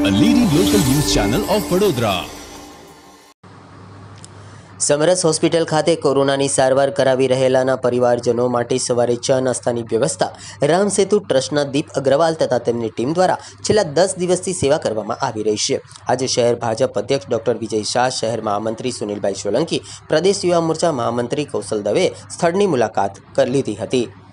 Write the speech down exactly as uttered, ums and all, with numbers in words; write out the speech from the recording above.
a leading local news channel of Vadodara. સમરસ hospital ખાતે કોરોનાની સારવાર કરાવી રહેલાના પરિવારજનો માટે સવારે ચા નાસ્તાની વ્યવસ્થા રામસેતુ ટ્રસ્ટના દીપ અગ્રવાલ તથા તેમની ટીમ દ્વારા છેલ્લા દસ દિવસથી સેવા કરવામાં આવી રહી છે. આજે શહેર ભાજપ અધ્યક્ષ ડોક્ટર વિજય શાહ, શહેર મહામંત્રી સુનિલભાઈ સોલંકી, પ્રદેશ યુવા મોરચા મહામંત્રી કૌશલ દવે સ્થળની મુલાકાત લીધી હતી.